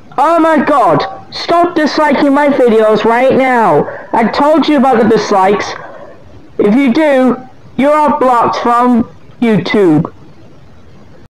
Oh my god! Stop disliking my videos right now! I told you about the dislikes. If you do, you are blocked from YouTube.